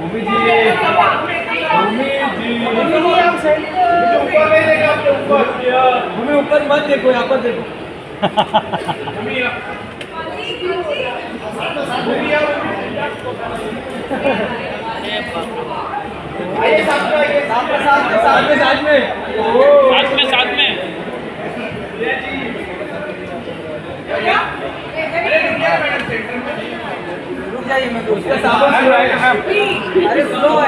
भूमि जी, भूमि ऊपर मत देखो, यहाँ पर देखो। आइए साथ में रुक जाइए, मैं तो उसका सामान अरे सुनो